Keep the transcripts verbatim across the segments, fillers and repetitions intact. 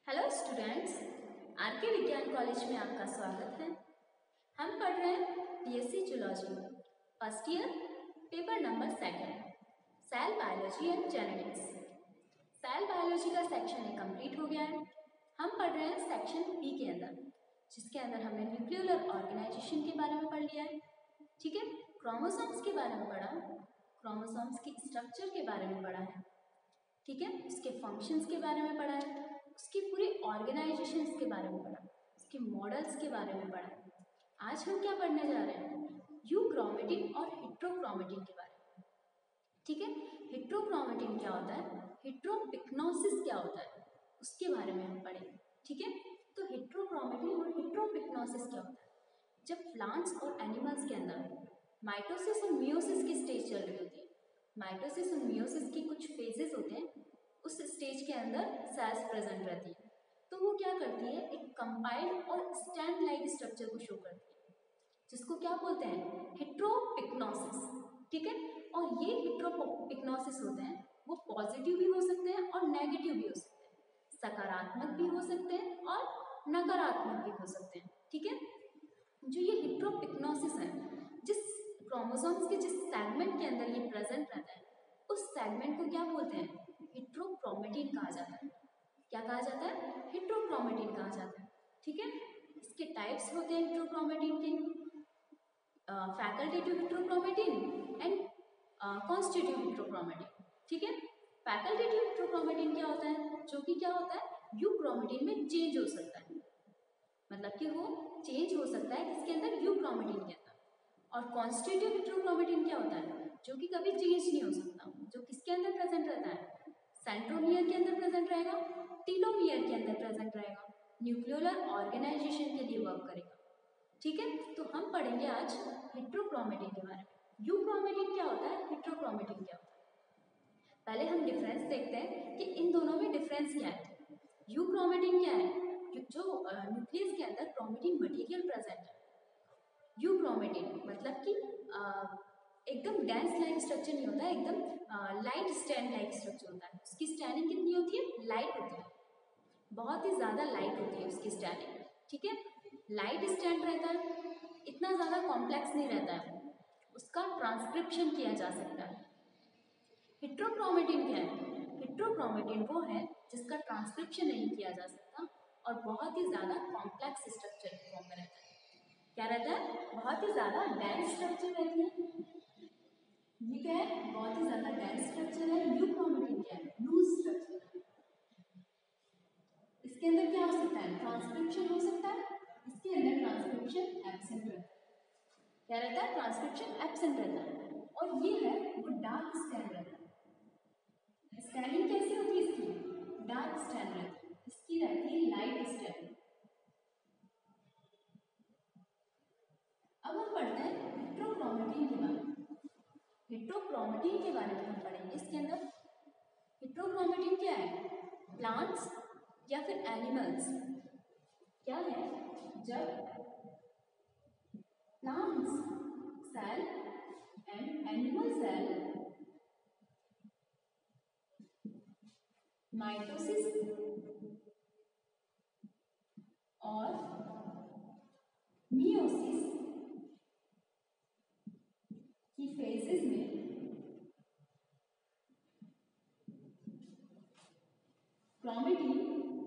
Hello students, are के विज्ञान college में आपका स्वागत है। हम पढ़ रहे हैं BSc zoology first year, paper number second, cell biology and genetics. Cell biology का सेक्शन ए कंप्लीट हो गया है। हम पढ़ रहे हैं सेक्शन बी के अंदर, जिसके अंदर हमने न्यूक्लियर ऑर्गेनाइजेशन के बारे में पढ़ लिया है। ठीक है, क्रोमोसोम्स के बारे में पढ़ा, क्रोमोसोम्स की स्ट्रक्चर के बारे में पढ़ा है। ठीक है, उसके फंक्शंस के बारे में पढ़ा है, उसकी पूरी ऑर्गेनाइजेशन के बारे में पढ़ा, उसके मॉडल्स के बारे में पढ़ा। आज हम क्या पढ़ने जा रहे हैं? यूक्रोमेटिन और हेट्रोक्रोमेटिन के बारे में। ठीक है, हेट्रोक्रोमेटिन क्या होता है, हेट्रोपिक्नोसिस क्या होता है, उसके बारे में हम पढ़ेंगे। ठीक है, तो हेट्रोक्रोमेटिन और हेट्रोपिक्नोसिस क्या होता है? जब प्लांट्स और एनिमल्स के अंदर माइटोसिस और मियोसिस की स्टेज चल रही होती है, माइटोसिस और मियोसिस के कुछ फेजेस होते हैं, उस स्टेज के अंदर सेल्स प्रेजेंट रहती है, तो वो क्या करती है, एक कंपाइल्ड और स्टैंड लाइक स्ट्रक्चर को शो करती है, जिसको क्या बोलते हैं, हेट्रोपिक्नोसिस। ठीक है, और ये हेट्रोपिक्नोसिस होते हैं, वो पॉजिटिव भी हो सकते हैं और नेगेटिव भी हो सकते हैं, सकारात्मक भी हो सकते हैं और नकारात्मक भी हो सकते हैं। ठीक है, जो ये हेट्रोपिक्नोसिस है, जिस क्रोमोसोम्स के जिस सेगमेंट के अंदर ये प्रेजेंट रहता है, उस सेगमेंट को क्या बोलते हैं, हेट्रोक्रोमेटिन कहा जाता है। क्या कहा जाता है? हेट्रोक्रोमेटिन कहा जाता है। ठीक है, इसके टाइप्स होते हैं हेट्रोक्रोमेटिन के, facultative heterochromatin and constitutive heterochromatin. ठीक है, फैकल्टेटिव हेट्रोक्रोमेटिन क्या होता है, जो कि क्या होता है, यूक्रोमेटिन में चेंज हो सकता है, मतलब कि वो चेंज हो सकता है किसके अंदर, यूक्रोमेटिन के अंदर। और कॉन्स्टिट्यूटिव हेट्रोक्रोमेटिन क्या होता है, जो कि कभी चेंज नहीं हो सकता, जो किसके अंदर प्रेजेंट रहता है, सेंट्रोमियर के अंदर प्रेजेंट रहेगा, टीलोमियर के अंदर प्रेजेंट रहेगा, न्यूक्लियोलर ऑर्गेनाइजेशन के लिए वर्क करेगा। ठीक है, तो हम पढ़ेंगे आज हेट्रोक्रोमेटिन के बारे में। यूक्रोमेटिन क्या होता है, हेट्रोक्रोमेटिन क्या होता है। पहले हम डिफरेंस देखते हैं कि इन दोनों में डिफरेंस क्या है। यूक्रोमेटिन क्या है, जो न्यूक्लियस के अंदर क्रोमेटिन मटेरियल प्रेजेंट है। यूक्रोमेटिन मतलब कि एकदम डेंस लाइक स्ट्रक्चर नहीं होता है, एकदम लाइट स्टैंड लाइक स्ट्रक्चर होता है। उसकी स्टैंडिंग कितनी होती है, लाइट होती है, बहुत ही ज़्यादा लाइट होती है उसकी स्टैंडिंग। ठीक है, लाइट स्टैंड रहता है, इतना ज़्यादा कॉम्प्लेक्स नहीं रहता है, उसका ट्रांसक्रिप्शन किया जा सकता है। हेट्रोक्रोमेटिन क्या है, हेट्रोक्रोमेटिन वो है जिसका ट्रांसक्रिप्शन नहीं किया जा सकता और बहुत ही ज़्यादा कॉम्प्लेक्स स्ट्रक्चर फॉर्म में रहता है। क्या रहता है, बहुत ही ज़्यादा डेंस स्ट्रक्चर रहती है। ये क्या है, बहुत ही ज़्यादा डेंस स्ट्रक्चर है। यूक्रोमेटिन क्या है, लूज स्ट्रक्चर है। इसके अंदर क्या हो सकता है, ट्रांसक्रिप्शन हो सकता है, इसके अंदर ट्रांसक्रिप्शन एब्सेंट रहता है। क्या रहता है, ट्रांसक्रिप्शन एब्सेंट रहता है। और ये है वो डार्क स्टैंड रहता है। स्टैंडिंग कैसी होती है इसकी, डार्क स्टैंड रहती है, इसकी रहती है लाइट स्टैंड। अब हम पढ़ते हैं हेट्रोक्रोमेटिन के बारे में। हेट्रोक्रोमेटिन के बारे में हम पढ़ेंगे इसके अंदर। हेट्रोक्रोमेटिन क्या है, प्लांट्स या फिर एनिमल्स क्या है, जब plants cell and animal cell mitosis और मियोसिस की फेजेस में क्रोमेटिन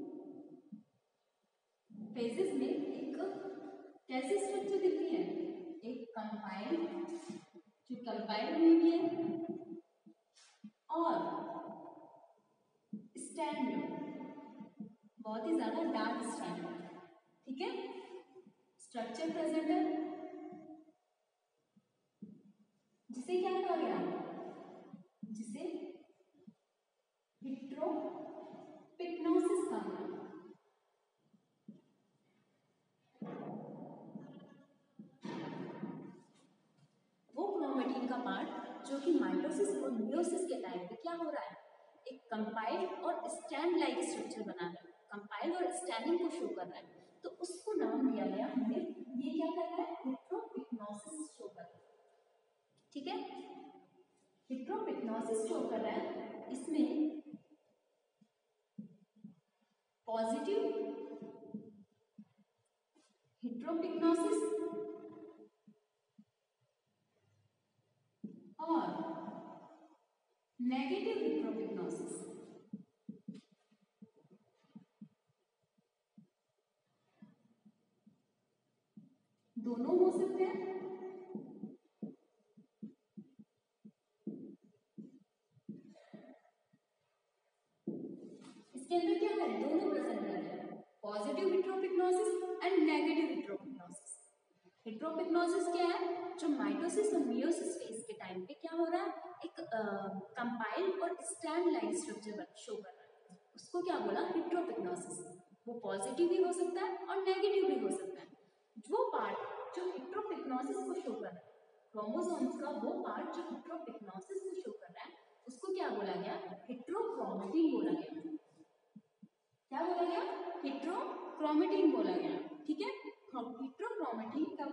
फेजेस में एक कैसी स्ट्रक्चर दिखती है, एक कंपाइल्ड, जो कंपाइल्ड हुई भी है, और स्टैंड, बहुत ही ज्यादा डार्क स्टैंड। ठीक है, स्ट्रक्चर प्रेजेंट है, जिसे क्या कहा गया, जिसे हेट्रोपिक्नोसिस कहा गया। वो क्रोमेटिन का पार्ट जो कि माइटोसिस और मियोसिस के टाइम पे क्या हो रहा है, एक कंपाइल्ड और स्टैंड लाइक स्ट्रक्चर बना रहा है, कंपाइल्ड और स्टैंडिंग को शो कर रहा है, तो उसको नाम दिया गया हमने, ये क्या कर रहा है, हेट्रोपिक्नोसिस शो कर रहा है। ठीक है, हेट्रोपिक्नोसिस शो कर रहा है, इसमें पॉजिटिव हेट्रोपिग्नोसिस और नेगेटिव हेट्रोपिग्नोसिस। दोनों हो सकते हैं। इसके अंदर क्या है, दोनों प्रेजेंट रहते हैं, positive heteropycnosis and negative heteropycnosis. Heteropycnosis क्या है, जो माइटोसिस और मियोसिस फेज के टाइम पे क्या हो रहा है, एक कंपाइल्ड और स्टैंड लाइन स्ट्रक्चर शो कर रहा है, उसको क्या बोला, हेट्रोपिग्नोसिस। वो पॉजिटिव भी हो सकता है और नेगेटिव भी हो सकता है। वो पार्ट जो हेट्रोपिग्नोसिस को शो कर रहा है, क्रोमोसोम्स का वो पार्ट जो हेट्रोपिग्नोसिस को शो कर रहा है, उसको क्या बोला गया, हेट्रोक्रोमेटिन बोला गया। क्या बोला गया, हेट्रोक्रोमेटिन बोला गया। ठीक है, हेट्रोक्रोमेटिन का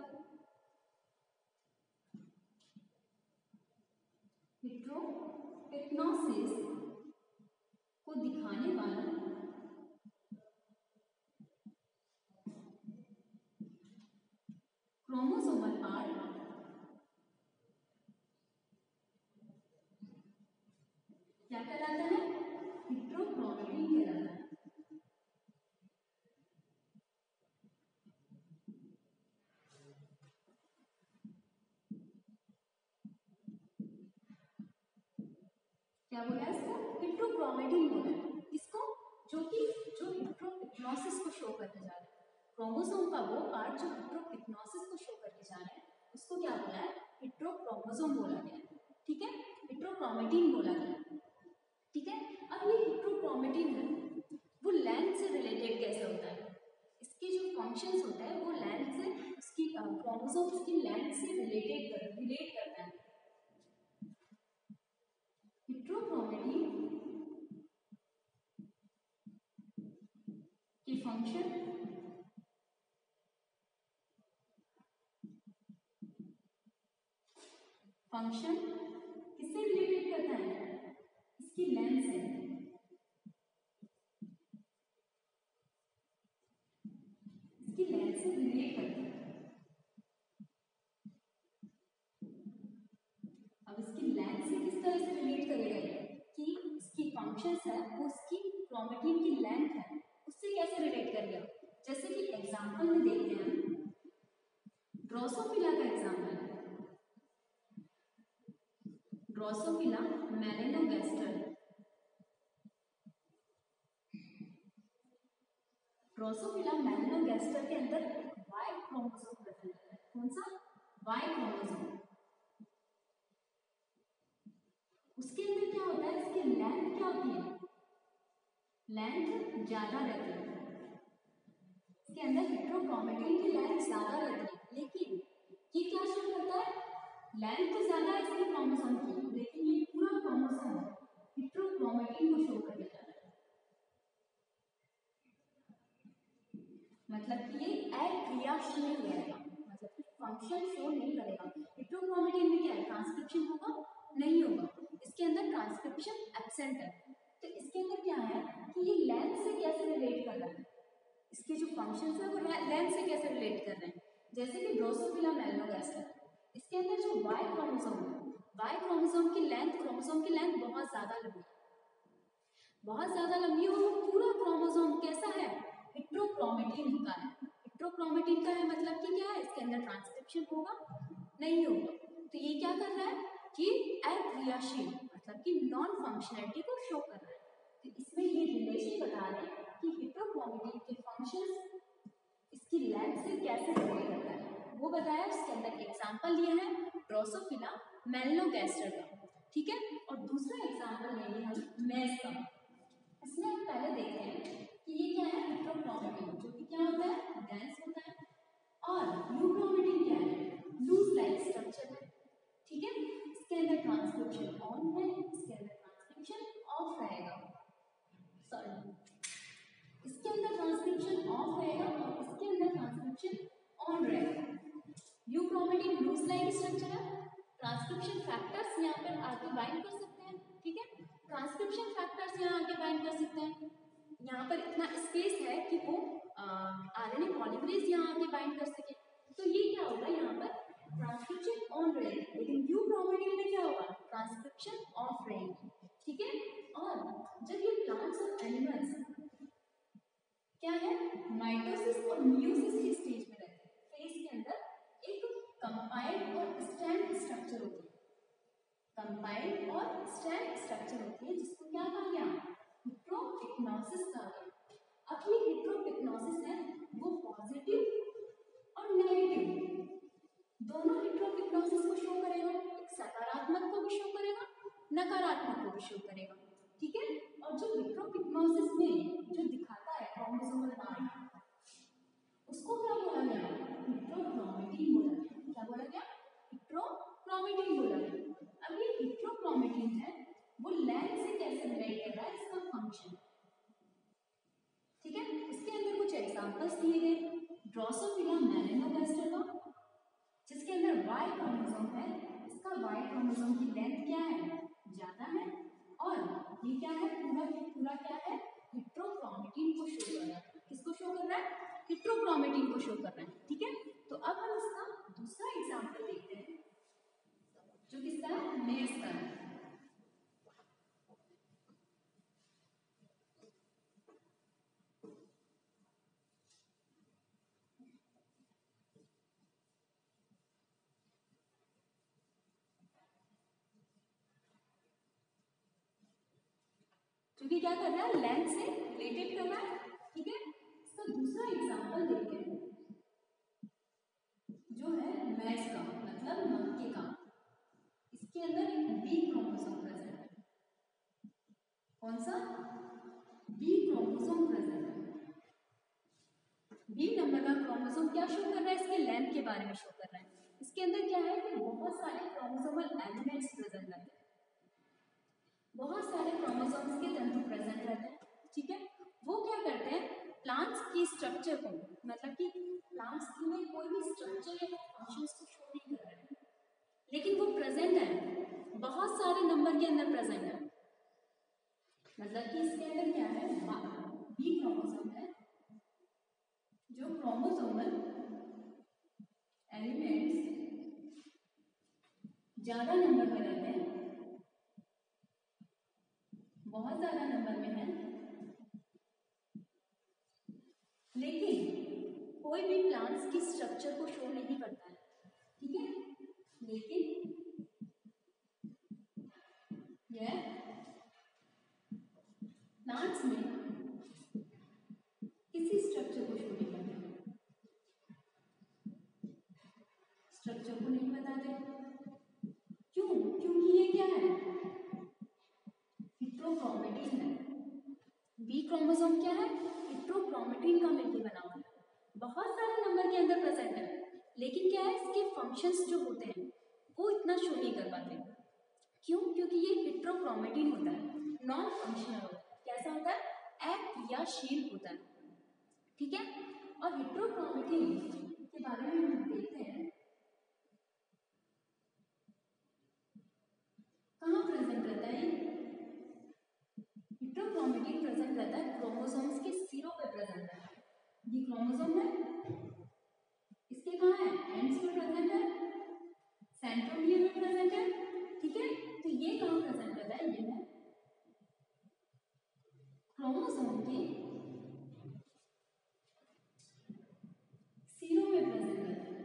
हेट्रोपिग्नोसिस को दिखाने वाला क्रोमोसोमल पार्ट क्या कहलाता है, हेट्रोक्रोमेटिन कहलाता है। क्या बोला है इसको, हेट्रोक्रोमेटिन बोला है। इसको जो कि जो हेट्रोपिग्नोसिस को शो करने जा रहा है, क्रोमोसोम का वो पार्ट जो हेट्रोपिग्नोसिस को शो करने जा रहा है, उसको क्या बोला है, हेट्रोक्रोमोसोम बोला गया। ठीक है, हेट्रोक्रोमेटिन बोला गया। ठीक है, अब ये हेट्रोक्रोमेटिन है, वो लेंथ से रिलेटेड कैसे होता है, इसके जो फंक्शंस होता है वो लेंथ से, उसकी क्रोमोसोम्स की लेंथ से रिलेटेड कर रिलेट करता है। हेट्रोक्रोमेटिन की फंक्शन फंक्शन किससे रिलेटेड करता है, इसकी लेंथ से। इसकी लेंथ से रिलेट करता है। अब इसकी लेंथ से किस तरह से रिलेट करेगा कि इसकी फंक्शंस है वो उसकी क्रोमेटिन की लेंथ है, उससे कैसे रिलेट करेगा। जैसे कि एग्जांपल में देखते हैं, ड्रोसोफिला का एग्जांपल है, ड्रोसोफिला मेलानोगास्टर। ड्रोसोफिला मेलानोगास्टर के अंदर वाई क्रोमोसोम प्रेजेंट है। कौन सा, वाई क्रोमोसोम। उसके अंदर क्या होता है, इसकी लेंथ क्या होती है, लेंथ ज्यादा रहती है। इसके अंदर हेट्रोक्रोमेटिन की लेंथ ज्यादा रहती है, लेकिन ये क्या शो करता है, लेंथ तो ज्यादा है इसके क्रोमोसोम की, लेकिन ये पूरा क्रोमोसोम हेट्रोक्रोमेटिन को शो कर देता है। मतलब कि ये अक्रियाशील रहेगा, मतलब कि फंक्शन शो नहीं करेगा। हेट्रोक्रोमेटिन में क्या है, ट्रांसक्रिप्शन होगा, नहीं होगा, इसके अंदर ट्रांसक्रिप्शन एब्सेंट है। तो इसके अंदर क्या है कि ये लेंथ से कैसे रिलेट कर रहा है, इसके जो फंक्शंस है वो लेंथ से कैसे रिलेट कर रहे हैं। जैसे कि ड्रोसोफिला मेलानोगास्टर, इसके अंदर जो वाई क्रोमोसोम है, वाई क्रोमोसोम की लेंथ, क्रोमोसोम की लेंथ बहुत ज्यादा लंबी बहुत ज्यादा लंबी है, और वो पूरा क्रोमोसोम कैसा है, हेट्रोक्रोमेटिन का है। हेट्रोक्रोमेटिन का है मतलब कि क्या है, इसके अंदर ट्रांसक्रिप्शन होगा, नहीं होगा। तो ये क्या कर रहा है कि अक्रियाशील, मतलब कि नॉन फंक्शनलिटी को शो कर रहा है। तो इसमें ये रिलेशन बता रहे हैं कि हेट्रोक्रोमेटिन के फंक्शंस इसकी लेंथ से कैसे रिलेट करता है, वो बताया। इसके अंदर एग्जांपल दिया है ड्रोसोफिला मेलानोगास्टर का। ठीक है, और दूसरा एग्जांपल लेंगे हम मेज का। इसमें हम पहले देखते हैं कि ये क्या है, हेट्रोक्रोमेटिन, जो कि क्या होता है, डेंस होता है, और यूक्रोमेटिन क्या है, लूज लाइक स्ट्रक्चर है। ठीक है, इसके अंदर ट्रांसक्रिप्शन ऑन है, इसके अंदर ट्रांसक्रिप्शन ऑफ रहेगा, सॉरी इसके अंदर ट्रांसक्रिप्शन ऑफ रहेगा और इसके अंदर ट्रांसक्रिप्शन ऑन रहेगा। यूक्रोमेटिन लूज लाइक स्ट्रक्चर है, ट्रांसक्रिप्शन फैक्टर्स यहाँ पर आके बाइंड कर सकते हैं। ठीक है, ट्रांसक्रिप्शन फैक्टर्स यहाँ आके बाइंड कर सकते हैं। यहाँ पर इतना स्पेस है कि वो आरएनए पॉलीमरेज यहाँ आके बाइंड कर सके। तो ये क्या होगा यहाँ पर ट्रांसक्रिप्शन ऑन रहेगी, लेकिन यू क्रोमेटिन में क्या होगा ट्रांसक्रिप्शन ऑफ रहेगी। ठीक है, और जब ये प्लांट्स और एनिमल्स क्या है माइटोसिस और मियोसिस के स्टेज में रहते हैं, फेज के अंदर एक कंपाइल्ड और स्टैंड स्ट्रक्चर होती है, कंपाइल्ड और स्टैंड स्ट्रक्चर होती है, जिसको क्या कहा गया हेटेरोपिक्नोसिस कहा गया। अब ये हेटेरोपिक्नोसिस है वो पॉजिटिव और नेगेटिव दोनों हेटेरोपिक्नोसिस को शो करेगा, एक सकारात्मक को भी शो करेगा, नकारात्मक को भी शो करेगा। ठीक है, और जो हेटेरोपिक्नोसिस में जो दिखाता है क्रोमोसोमल पार्ट उसको क्या बोला गया हेटेरोक्रोमेटिन बोला गया। क्या बोला गया हेटेरोक्रोमेटिन बोला गया। अब ये हेटेरोक्रोमेटिन है वो लैंड से कैसे रिलेट कर रहा है, इसका फंक्शन। ठीक है, इसके अंदर कुछ एग्जांपल्स दिए गए, ड्रोसोफिला मेलानोगास्टर का जिसके अंदर वाई क्रोमोसोम है, इसका वाई क्रोमोसोम की लेंथ क्या है ज्यादा है, और ये क्या है पूरा पूरा क्या है हेटेरोक्रोमेटिन को शो कर रहा है। किसको शो कर रहा है हेटेरोक्रोमेटिन को शो कर रहा है। ठीक है, तो अब हम इसका दूसरा एग्जांपल देखते हैं जो किसका है मेयर्स का है। क्योंकि क्या कर रहा है लेंथ से रिलेटेड कर रहा है। ठीक है, इसका दूसरा एग्जांपल देखते हैं जो है मैस का मतलब मक्के का। इसके अंदर एक बी क्रोमोसोम प्रेजेंट है। कौन सा बी क्रोमोसोम प्रेजेंट है। बी नंबर का क्रोमोसोम क्या शो कर रहा है, इसके लेंथ के बारे में शो कर रहा है। इसके अंदर क्या है कि बहुत सारे क्रोमोसोमल एलिमेंट्स प्रेजेंट रहते हैं, बहुत सारे क्रोमोसोम्स के तंतु प्रेजेंट रहते हैं। ठीक है, वो क्या करते हैं प्लांट्स की स्ट्रक्चर को मतलब कि प्लांट्स में कोई भी स्ट्रक्चर या फंक्शंस को शो नहीं कर रहे हैं, लेकिन वो प्रेजेंट है बहुत सारे नंबर के अंदर प्रेजेंट है। मतलब कि इसके अंदर क्या है बी क्रोमोसोम है जो क्रोमोसोमल एलिमेंट्स ज्यादा नंबर में रहते हैं, बहुत ज्यादा नंबर में है, लेकिन कोई भी प्लांट्स की स्ट्रक्चर को शो नहीं करता है। ठीक है, लेकिन यह प्लांट्स में किसी स्ट्रक्चर को शो नहीं करता, स्ट्रक्चर को नहीं बताते। क्यों? क्योंकि ये क्या है हेटेरोक्रोमेटिन है। बी क्रोमोसोम क्या है हेटेरोक्रोमेटिन का मिलकर बना हुआ है, बहुत सारे नंबर के अंदर प्रेजेंट है, लेकिन क्या है इसके फंक्शंस जो होते हैं वो इतना शो नहीं कर पाते। क्यों? क्योंकि ये हेटेरोक्रोमेटिन होता है, नॉन फंक्शनल होता है। कैसा होता है अक्रियाशील होता है। ठीक है, और हेटेरोक्रोमेटिन के बारे में हम देखते हैं कहाँ प्रेजेंट रहता है। हेटेरोक्रोमेटिन प्रेजेंट रहता है क्रोमोसोम्स के सिरों पे प्रेजेंट रहता है। ये क्रोमोसोम है, इसके कहाँ है एंड्स पे प्रेजेंट है, सेंट्रोमियर में प्रेजेंट है। ठीक है, तो ये कहाँ प्रेजेंट रहता है, ये है क्रोमोसोम के सिरों में प्रेजेंट रहता है।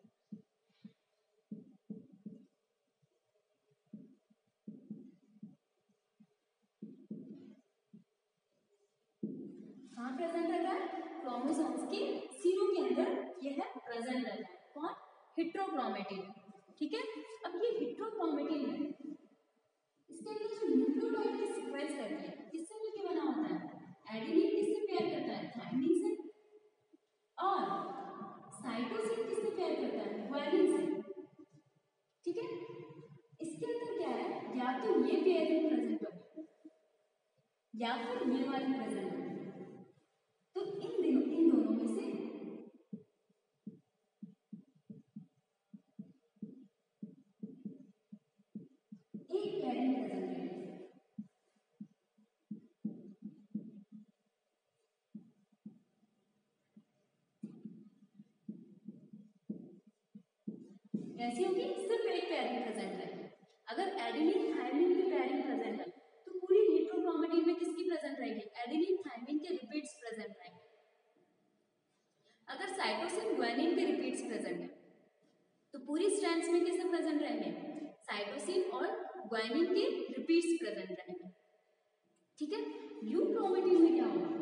कहाँ प्रेजेंट रहता है क्रोमोसोम्स के सिरों के अंदर ये है प्रेजेंट रहता है। कौन हेटेरोक्रोमेटिन। ठीक है, अब ये हेटेरोक्रोमेटिन है, इसके अंदर जो न्यूक्लियोटाइड की सीक्वेंस रहती है किससे मिलकर बना होता है एडेनिन किससे पेयर करता है थायमिन से, और साइटोसिन किससे पेयर करता है ग्वानिन से। ठीक है, इसके अंदर क्या है या तो ये पेयरिंग प्रेजेंट होगी या फिर ये वाली प्रेजेंट होगी। तो इन दिनों इन दोनों में से एक पेयरिंग प्रेजेंट है। कैसी होगी? सिर्फ एक पेयरिंग प्रेजेंट रहेगी। अगर एडेनिन थायमिन की पेयरिंग प्रेजेंट है तो पूरी हेट्रोक्रोमेटिन में किसकी प्रेजेंट रहेगी? एडेनिन थायमिन के रिपीट्स प्रेजेंट रहेंगे। अगर साइटोसिन ग्वानिन के रिपीट्स प्रेजेंट है तो पूरी स्ट्रैंड्स में किसके प्रेजेंट रहेंगे? साइटोसिन और ग्वानिन के रिपीट्स प्रेजेंट रहेंगे। ठीक है, यूक्रोमेटिन में क्या होगा?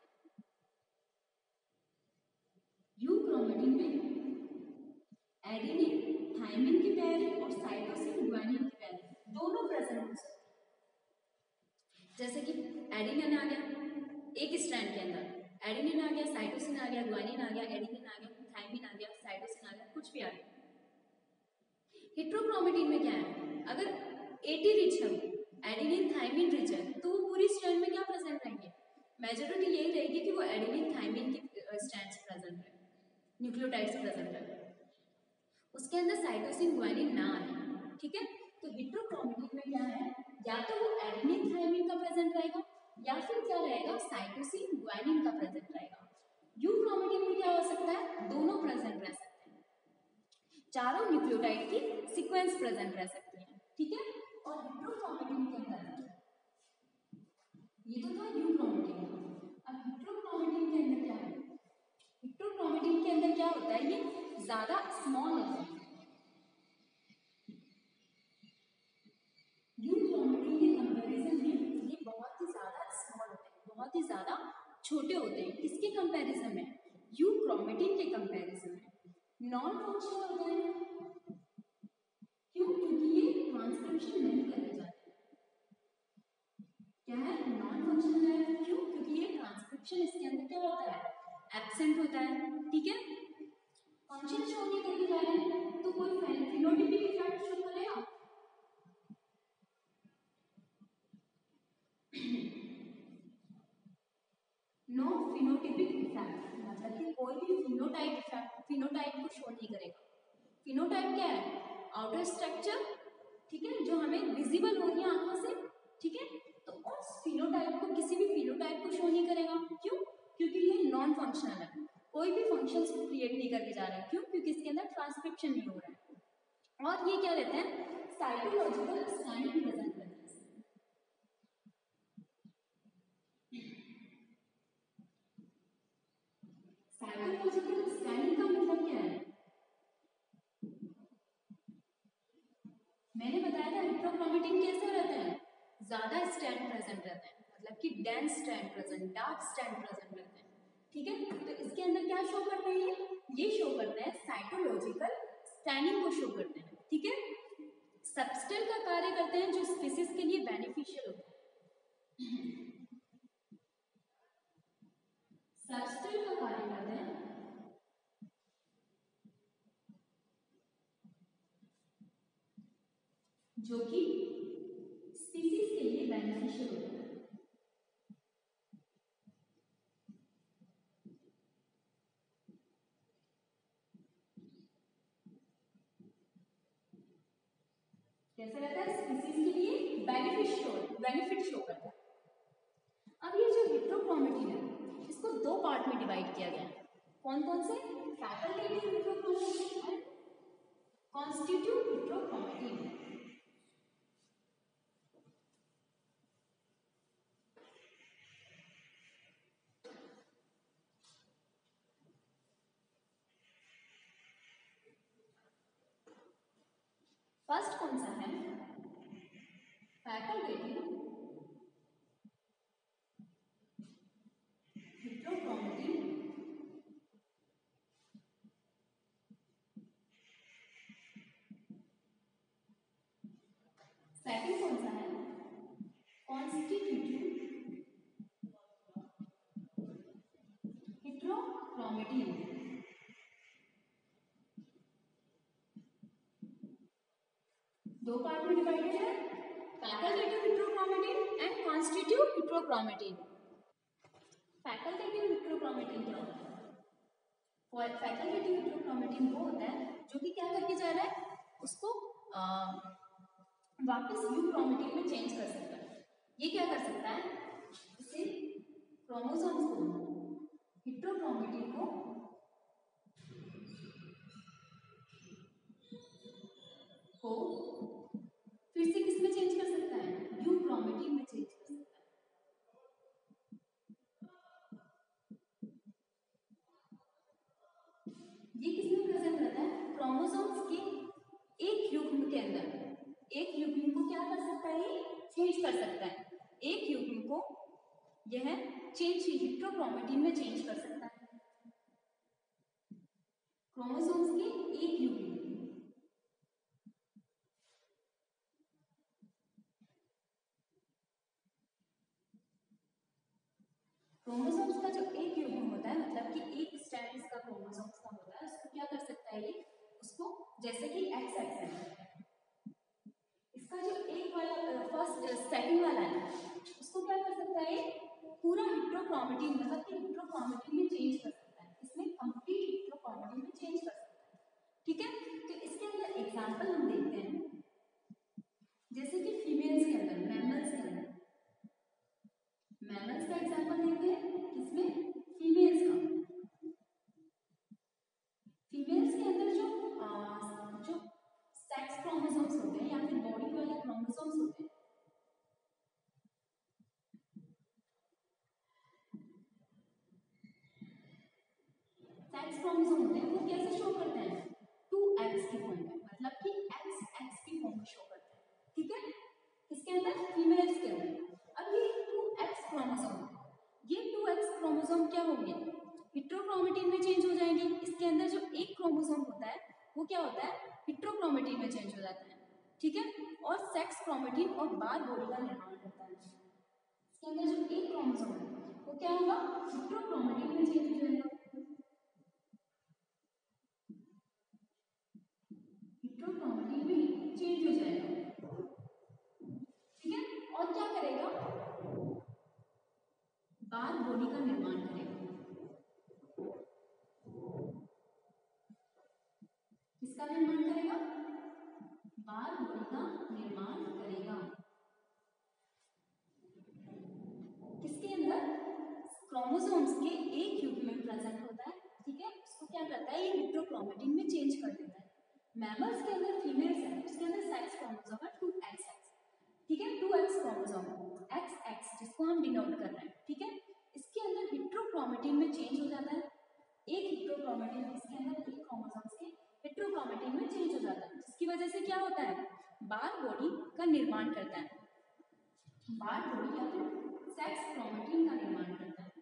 यूक्रोमेटिन में एडेनिन थायमिन की पेयरिंग और साइटोसिन ग्वानिन की पेयरिंग दोनों प्रेजेंट हो सकते हैं। जैसे कि एडेनिन आ गया एक स्ट्रैंड के अंदर, एडेनिन आ गया, साइटोसिन आ गया, ग्वानिन आ गया, एडेनिन आ गया, थायमिन आ गया, साइटोसिन आ गया, कुछ भी आ गया। हेट्रोक्रोमेटिन में क्या है? अगर एटी रिच है, एडेनिन थायमिन रिच है, तो वो पूरी स्ट्रैंड में क्या प्रेजेंट रहेंगे? मेजॉरिटी यही रहेगी कि वो एडेनिन थायमिन की स्ट्रैंड्स प्रेजेंट रहे, न्यूक्लियोटाइड्स प्रेजेंट रहे, उसके अंदर साइटोसिन ग्वानिन ना आए। ठीक है, तो हेट्रोक्रोमेटिन में क्या है? या तो वो एडेनिन थायमिन का प्रेजेंट रहेगा या फिर क्या रहेगा? साइटोसिन ग्वानिन का प्रेजेंट रहेगा। यूक्रोमेटिन में क्या हो सकता है? दोनों प्रेजेंट रह सकते हैं, चारों न्यूक्लियोटाइड की सीक्वेंस प्रेजेंट रह सकती है। ठीक है, और हेट्रोक्रोमेटिन के अंदर ये तो था यूक्रोमेटिन। अब हेट्रोक्रोमेटिन के अंदर क्या है? हेट्रोक्रोमेटिन के अंदर क्या होता है? ये ज्यादा स्मॉल होता है। यूक्रोमेटिन के कंपैरिजन में ये बहुत ही ज्यादा स्मॉल होते हैं, बहुत ही ज्यादा छोटे होते हैं। किसके कंपैरिजन में? यूक्रोमेटिन के कंपैरिजन में। नॉन फंक्शनल होते हैं, क्यों? क्योंकि ये ट्रांसक्रिप्शन नहीं करे जाते। क्या है? नॉन फंक्शनल है, क्यों? क्योंकि ये ट्रांसक्रिप्शन इसके अंदर क्या होता है? एब्सेंट होता है। ठीक है, फंक्शन शो नहीं करके जा रहे हैं तो कोई फिनोटाइपिक इफेक्ट शो करेगा? नो फिनोटाइपिक इफेक्ट, मतलब कि कोई भी फिनोटाइप इफेक्ट फिनोटाइप को शो नहीं करेगा। फिनोटाइप क्या है? आउटर स्ट्रक्चर, ठीक है, जो हमें विजिबल हो रही है आंखों से। ठीक है, तो उस फिनोटाइप को, किसी भी फिनोटाइप को शो नहीं करेगा। क्यों? क्योंकि ये नॉन फंक्शनल है, कोई भी फंक्शंस को क्रिएट नहीं करके जा रहा है। क्यों? क्योंकि इसके अंदर ट्रांसक्रिप्शन नहीं हो रहा है। और ये क्या रहते हैं? साइटोलॉजिकल स्कैनिंग प्रेजेंट रहते हैं। साइटोलॉजिकल स्कैनिंग का मतलब क्या है? मैंने बताया था हेट्रोक्रोमेटिन कैसे रहते हैं? ज्यादा स्ट्रैंड प्रेजेंट रहते हैं, मतलब कि dense strand present, dark strand present रहते हैं। ठीक है, तो इसके अंदर क्या शो करते हैं? ये ये शो करते हैं साइटोलॉजिकल स्कैनिंग को शो करते हैं। ठीक है, सबस्टेंस का कार्य करते हैं जो स्पीसीज के लिए बेनिफिशियल होता है। सबस्टेंस का कार्य करते हैं जो कि स्पीसीज के लिए बेनिफिशियल होता है। कैसा रहता है? स्पीसीज के लिए बेनिफिशियल बेनिफिट शो करता है। अब ये जो हेट्रोक्रोमेटिन है, इसको दो पार्ट में डिवाइड किया गया है। कौन कौन से? Facultative heterochromatin and constitutive heterochromatin. First कौन सा है? Facultative heterochromatin. सेकंड कौन सा है? Constitutive heterochromatin. दो पार्ट में डिवाइडेड है, facultative heterochromatin and constitutive heterochromatin. Facultative heterochromatin क्या होता है? फैकल्टेटिव हेट्रोक्रोमेटिन वो होता है जो कि क्या करके जा रहा है? उसको आ, वापस यूक्रोमेटिन में चेंज कर सकता है। ये क्या कर सकता है? इसे क्रोमोसोम्स को, हेट्रोक्रोमेटिन को ये किसमें प्रेजेंट रहता है? क्रोमोसोम्स के एक युग्म के अंदर। एक युग्म को क्या कर सकता है? ये चेंज कर सकता है। एक युग्म को यह चेंज हेटेरोक्रोमेटिन में चेंज कर सकता है। क्रोमोसोम्स के एक युग्म, क्रोमोसोम्स का जो एक युग्म होता है, मतलब कि एक स्ट्रैंड का क्रोमोसोम्स का होता है, उसको क्या कर सकता है? ये उसको, जैसे कि एक्स एक्स है, इसका जो एक वाला फर्स्ट सेकंड वाला है, उसको क्या कर सकता है? पूरा हेटेरोक्रोमेटिन, मतलब कि हेटेरोक्रोमेटिन में चेंज कर सकता है। इसमें कंप्लीट हेटेरोक्रोमेटिन में चेंज कर सकता है। ठीक है, तो इसके अंदर एग्जांपल हम देखते हैं, जैसे कि फीमेल्स के अंदर, मैमल्स के अंदर, मैमल्स का एग्जांपल देखते हैं, किसमें? फीमेल्स का। फीमेल्स के अंदर जो आ, जो सेक्स क्रोमोसोम्स होते हैं या फिर बॉडी वाले क्रोमोसोम्स होते हैं, सेक्स क्रोमोसोम होते हैं, वो कैसे शो करते हैं? टू एक्स की फॉर्म में, मतलब कि एक्स एक्स की फॉर्म में शो करते हैं। ठीक है, किसके अंदर? फीमेल्स के अंदर। अब ये टू एक्स क्रोमोसोम, ये टू एक्स क्रोमोसोम क्या होंगे? हेटेरोक्रोमेटिन में चेंज हो जाएंगे। इसके अंदर जो एक क्रोमोसोम होता है वो क्या होता है? हेटेरोक्रोमेटिन में चेंज हो जाता है। ठीक है, और सेक्स क्रोमेटिन और बार बॉडी का निर्माण करता है। इसके अंदर जो एक क्रोमोसोम है वो क्या होगा? हेटेरोक्रोमेटिन में चेंज हो जाएगा। हेटेरोक्रोमेटिन में चेंज हो जाएगा। ठीक है, और क्या करेगा? बार बॉडी का निर्माण करेगा। किसका निर्माण करेगा? बार बॉडी का निर्माण करेगा। किसके अंदर? क्रोमोसोम्स के एक युग्म में प्रेजेंट होता है। ठीक है, उसको क्या करता है? ये हेटेरोक्रोमेटिन में चेंज कर देता है। मैमल्स के अंदर, फीमेल्स है, उसके अंदर सेक्स क्रोमोसोम है टू एक्स एक्स। ठीक है, two X chromosome X X, जिसको हम डिनोट कर रहे हैं। ठीक है, इसके अंदर हेटेरोक्रोमेटिन में चेंज हो जाता है। एक हेटेरोक्रोमेटिन, इसके अंदर एक क्रोमोसोम्स के हेटेरोक्रोमेटिन में चेंज हो जाता है, जिसकी वजह से क्या होता है? बार बॉडी का निर्माण करता है। बार बॉडी या फिर सेक्स क्रोमेटिन का निर्माण करता है।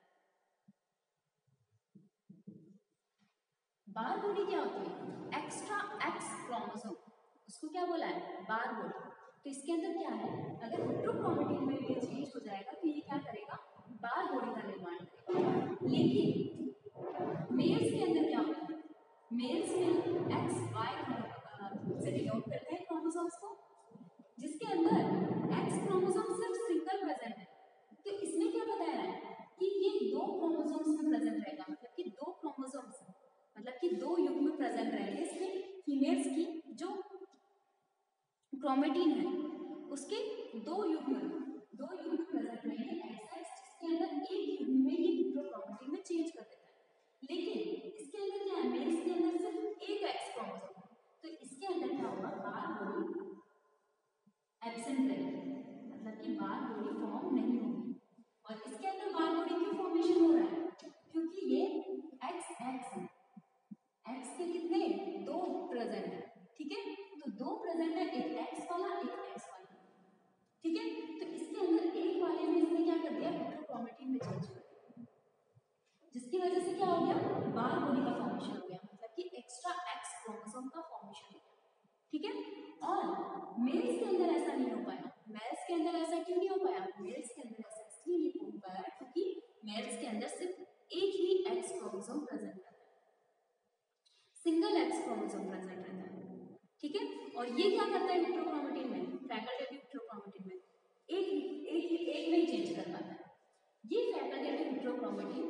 बार बॉडी क्या होती है? एक्स्ट्रा एक्स क्रोमोसोम, उसको क्या बोला है? Barr body. तो इसके अंदर क्या है? अगर हेटेरोक्रोमेटिन में ये चेंज हो जाएगा तो ये क्या करेगा? बार बॉडी का निर्माण करेगा। लेकिन मेल्स के अंदर क्या होता है? मेल्स में एक्स वाई से डिनोट करते हैं क्रोमोसोम्स को, जिसके अंदर एक्स क्रोमोसोम सिर्फ सिंगल प्रेजेंट है। तो इसमें क्या बताया है कि ये दो क्रोमोसोम्स में प्रेजेंट रहेगा, मतलब कि दो क्रोमोसोम्स, मतलब कि दो युग्म में प्रेजेंट रहेंगे। इसमें फीमेल्स की जो क्रोमेटिन है उसके दो युग्म, दो युग्म प्रेजेंट रहेंगे एक्स एक्स, जिसके अंदर एक युग्म में ये हेटेरोक्रोमेटिन में चेंज कर देता है। लेकिन इसके अंदर क्या है? मेल्स के अंदर सिर्फ एक एक्स क्रोमोसोम, तो इसके अंदर क्या होगा? बार बॉडी एब्सेंट रहेगी, मतलब कि बार बॉडी फॉर्म नहीं होगी। और इसके अंदर बार बॉडी क्यों फॉर्मेशन हो रहा है? क्योंकि ये एक्स एक्स है, एक्स के कितने? दो प्रेजेंट है। ठीक है, तो दो प्रेजेंट है, एक एक्स वाला एक एक्स वाला। ठीक है, तो इसके अंदर एक वाले में इसने क्या कर दिया? हेटेरोक्रोमेटिन में चेंज कर दिया, जिसकी वजह से क्या हो गया? बार बॉडी का फॉर्मेशन हो गया, मतलब कि एक्स्ट्रा एक्स क्रोमोसोम का फॉर्मेशन हो गया। ठीक है, और मेल्स के अंदर ऐसा नहीं हो पाया। मेल्स के अंदर ऐसा क्यों नहीं हो पाया? मेल्स के अंदर ऐसा इसलिए नहीं हो पाया क्योंकि मेल्स के अंदर सिर्फ एक ही एक्स क्रोमोसोम प्रेजेंट रहता है, सिंगल एक्स क्रोमोसोम प्रेजेंट रहता है। ठीक है, और ये क्या करता है? हेटेरोक्रोमेटिन में, फैकल्टेटिव हेटेरोक्रोमेटिन में एक एक ही एक में ही चेंज कर पाता है। ये फैकल्टेटिव हेटेरोक्रोमेटिन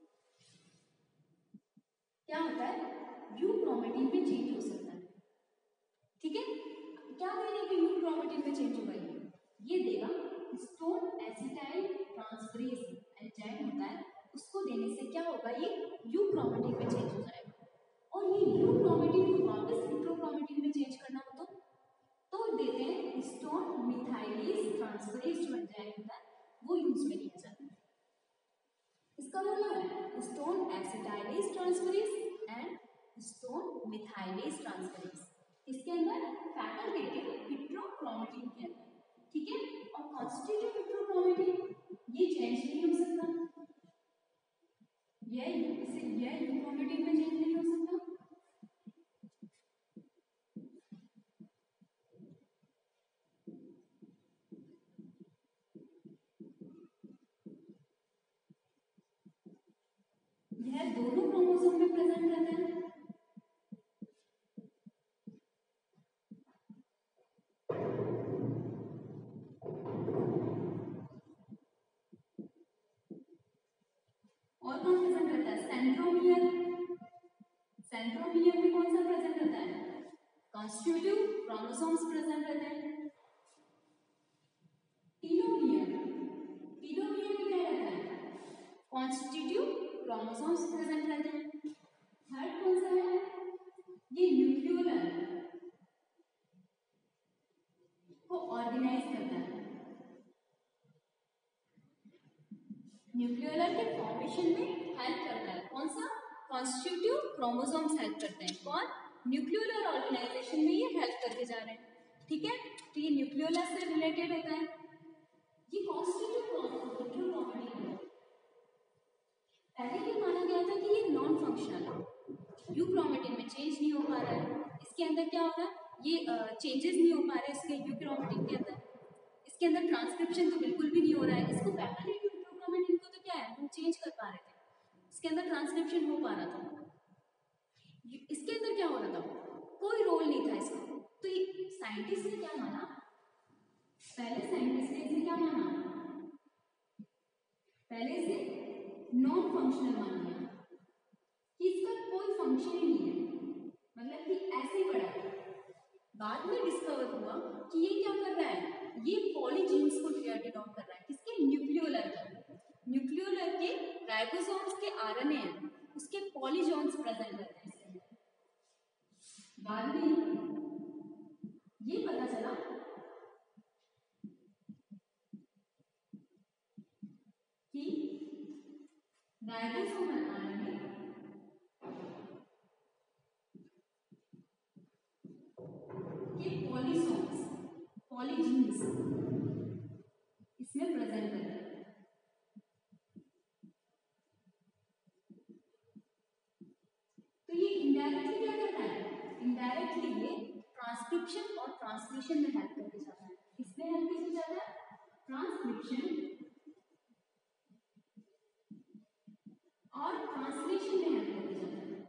क्या होता है? यू क्रोमेटिन में चेंज हो सकता है। ठीक है, क्या देने के यू क्रोमेटिन में चेंज होगा? ये देगा हिस्टोन एसिटाइल ट्रांसफरेज एंजाइम होता है, उसको देने से क्या होगा? ये यू क्रोमेटिन में चेंज हो जाएगा। और ये यू क्रोमेटिन को वापस हेटेरोक्रोमेटिन में चेंज करना हो तो तो देते हैं हिस्टोन मिथाइलेज ट्रांसफरेज जो एंजाइम होता है, वो यूज में लिया जाता है। इसका मतलब है histone acetylase transferase and histone methylase transferase, इसके अंदर फैकल्टेटिव हेट्रोक्रोमेटिन के अंदर, ठीक है। और कॉन्स्टिट्यूटिव हेट्रोक्रोमेटिन ये चेंज नहीं हो सकता, ये इसे ये हेट्रोक्रोमेटिन में चेंज नहीं हो सकता। यह दोनों क्रोमोसोम में प्रेजेंट रहता है। और कौन प्रेजेंट रहता है? सेंट्रोमियर, सेंट्रोमियर में कौन सा प्रेजेंट रहता है? कॉन्स्टिट्यूटिव क्रोमोसोम्स प्रेजेंट रहते हैं। टीलोमियर, टीलोमियर में क्या रहता है? कॉन्स्टिट्यूटिव क्रोमोसोम्स प्रेजेंट रहते हैं। थर्ड कौन सा है? ये न्यूक्लियोलर को ऑर्गेनाइज करता है, न्यूक्लियोलर के फॉर्मेशन में हेल्प करता है। कौन सा? कॉन्स्टिट्यूटिव क्रोमोसोम्स हेल्प करते हैं। कौन? न्यूक्लियोलर ऑर्गेनाइजेशन में ये हेल्प करके जा रहे हैं, ठीक है। तो ये न्यूक्लियोलस से रिलेटेड होता है। ये कॉन्स्टिट्यूटिव क्रोमोसोम है। पहले ये माना गया था कि ये नॉन फंक्शनल है, यूक्रोमेटिन में चेंज नहीं हो पा रहा है, इसके अंदर क्या हो रहा है, ये चेंजेस नहीं हो पा रहे इसके यूक्रोमेटिन के अंदर, इसके अंदर ट्रांसक्रिप्शन तो बिल्कुल भी नहीं हो रहा है। इसको फैकल्टेटिव यूक्रोमेटिन को तो क्या है, हम चेंज कर पा रहे थे, इसके अंदर ट्रांसक्रिप्शन हो पा रहा था, इसके अंदर क्या हो रहा था, कोई रोल नहीं था इसका। तो ये साइंटिस्ट ने क्या माना, पहले साइंटिस्ट ने इसे क्या माना, पहले से नॉन फंक्शनल मान लिया कि इसका कोई फंक्शन ही नहीं है, मतलब कि ऐसे ही पड़ा है। बाद में डिस्कवर हुआ कि ये क्या कर रहा है, ये पॉलीजीन्स को डिनोट कर रहा है, किसके? न्यूक्लियोलर के, न्यूक्लियोलर के राइबोसोम्स के आरएनए हैं, उसके पॉलीजोन्स प्रेजेंट रहते हैं इसके अंदर। बाद में ये पता चला कि राइबोसोमल आरएनए के पॉलीसोम्स, पॉलीजीन्स इसमें प्रेजेंट रहते हैं। तो ये इनडायरेक्टली क्या करता है, इनडायरेक्टली ये ट्रांसक्रिप्शन और ट्रांसलेशन में हेल्प करके जाता है। किसमें हेल्प करके जाता है? ट्रांसक्रिप्शन और ट्रांसलेशन में हेल्प करके जाता है।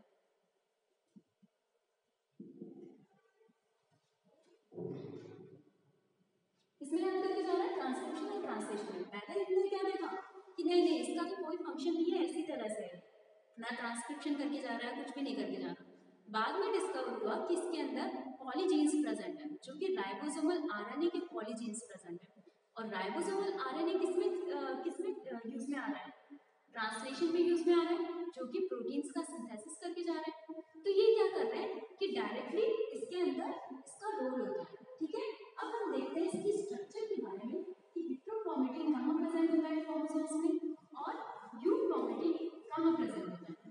इसमें हेल्प करके जा रहा है ट्रांसक्रिप्शन और ट्रांसलेशन में। पहले इसने क्या देखा कि नहीं नहीं इसका तो कोई फंक्शन नहीं है, इसी तरह से है, ना ट्रांसक्रिप्शन करके जा रहा है, कुछ भी नहीं करके जा रहा। बाद में डिस्कवर हुआ कि इसके अंदर पॉलीजीन्स प्रेजेंट है, जो कि राइबोसोमल आरएनए के पॉलीजीन्स प्रेजेंट है। और राइबोसोमल आरएनए किसमें किसमें यूज में आ रहा है? ट्रांसलेशन में यूज में आ रहा है, जो कि प्रोटीन्स का सिंथेसिस करके जा रहा है। तो ये क्या कर रहे हैं कि डायरेक्टली इसके अंदर इसका रोल होता है, ठीक है। अब हम देखते हैं इसकी स्ट्रक्चर के बारे में कि हेट्रोक्रोमेटिन कहाँ प्रेजेंट होता है क्रोमोसोम्स में और यूक्रोमेटिन कहाँ प्रेजेंट होता है।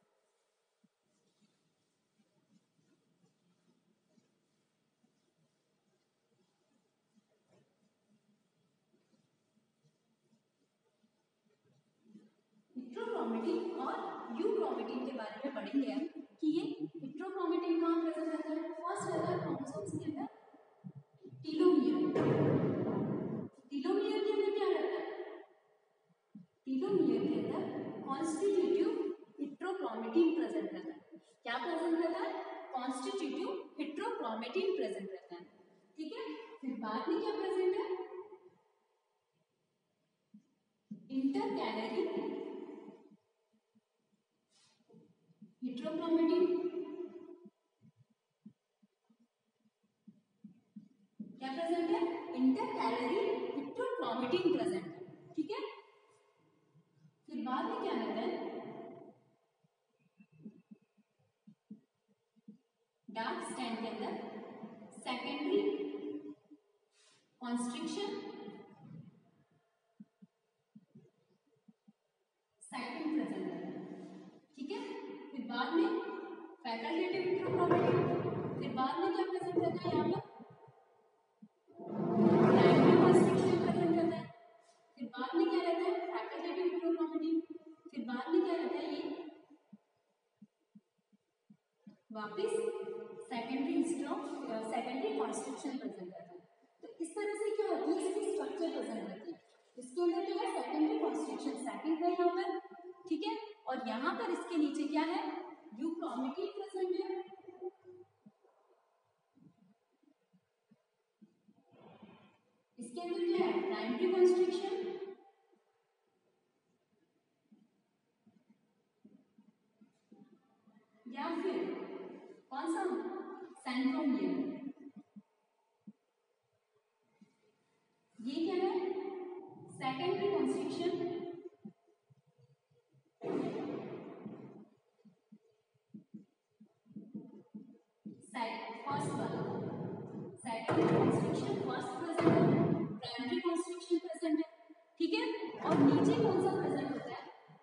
हेट्रोक्रोमेटिन और यूक्रोमेटिन के बारे में पढ़ेंगे हम कि ये हेट्रोक्रोमेटिन कहाँ प्रेजेंट रहता है। फर्स्ट रहता है क्रोमोसोम्स के अंदर टीलोमियर, टीलोमियर के अंदर क्या रहता है, टीलोमियर के अंदर कॉन्स्टिट्यूटिव हेट्रोक्रोमेटिन प्रेजेंट रहता है। क्या प्रेजेंट रहता है? कॉन्स्टिट्यूटिव हेट्रोक्रोमेटिन प्रेजेंट रहता है, ठीक है। फिर बाद में क्या प्रेजेंट है? इंटरकैलरी हेट्रोक्रोमेटिन, क्या प्रेजेंट है? इंटरकैलरी हेट्रोक्रोमेटिन प्रेजेंट है, ठीक है। फिर बाद में क्या रहता है? डार्क स्टैंड के अंदर सेकेंडरी कॉन्स्ट्रिक्शन साइटिंग प्रेजेंट है, ठीक है। फिर बाद में फैकल्टेटिव हेट्रोक्रोमेटिन, फिर बाद में क्या प्रेजेंट करता है यहाँ पर प्राइमरी कॉन्स्ट्रिक्शन प्रेजेंट करता है, फिर बाद में क्या रहता है फैकल्टेटिव हेट्रोक्रोमेटिन, फिर बाद में क्या रहता है ये वापस सेकेंडरी सेकेंडरी कॉन्स्ट्रिक्शन प्रेजेंट करता है। तो इस तरह से क्या होती है इसकी स्ट्रक्चर प्रेजेंट करती है। इसके अंदर क्या है सेकेंडरी कॉन्स्ट्रिक्शन सेकंड है यहाँ पर, ठीक है, और यहाँ पर इसके नीचे क्या है यूक्रोमेटिन प्रेजेंट है। इसके अंदर क्या है प्राइमरी कॉन्स्ट्रिक्शन या फिर कौन सा सेंट्रोमियर, ये क्या है सेकेंडरी कॉन्स्ट्रिक्शन फर्स्ट वाला सेकेंडरी कॉन्स्ट्रिक्शन फर्स्ट प्रेजेंट है, प्राइमरी कॉन्स्ट्रिक्शन प्रेजेंट है, ठीक है, और नीचे कौन सा प्रेजेंट होता है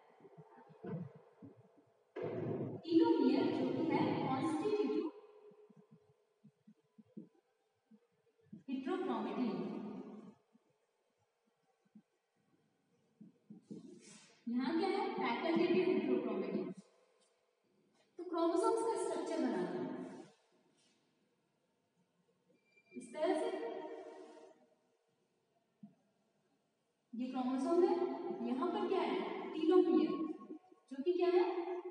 टीलोमियर जो कि है कॉन्स्टिट्यूटिव हेट्रोक्रोमेटिन। यहाँ क्या है फैकल्टेटिव हेट्रोक्रोमेटिन। तो क्रोमोसोम्स का स्ट्रक्चर बनाना है इस तरह से, ये क्रोमोसोम है, यहाँ पर क्या है टीलोमियर जो कि क्या है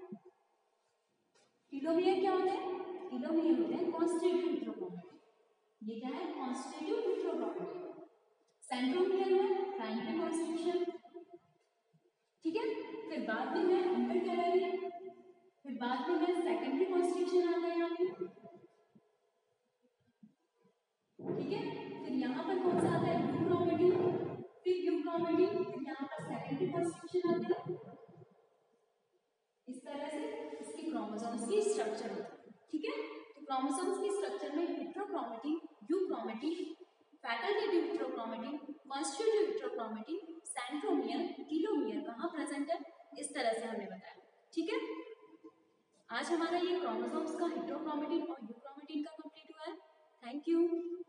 टीलोमियर क्या होते हैं टीलोमियर होते हैं कॉन्स्टिट्यूटिव हेट्रोक्रोमेटिन, ये क्या है कॉन्स्टिट्यूटिव हेट्रोक्रोमेटिन, सेंट्रोमियर है प्राइमरी कॉन्स्ट्रिक्शन, ठीक है, फिर बाद में है अंदर क्या रहेगी, फिर बाद में है सेकेंडरी कॉन्स्ट्रिक्शन आता है यहाँ पे, ठीक है, फिर यहाँ पर कौन सा आता है यूक्रोमेटिन, फिर यूक्रोमेटिन, फिर यहाँ पर सेकेंडरी कॉन्स्ट्रिक्शन आता है। इस तरह से इसकी क्रोमोसोम्स की स्ट्रक्चर होती है, ठीक है। तो क्रोमोसोम्स की स्ट्रक्चर में heterochromatin, euchromatin, facultative heterochromatin, constitutive heterochromatin, centromere, telomere कहाँ प्रेजेंट है, इस तरह से हमने बताया, ठीक है। आज हमारा ये क्रोमोसोम्स का हेट्रोक्रोमेटिन और यूक्रोमेटिन का कंप्लीट हुआ है। Thank you.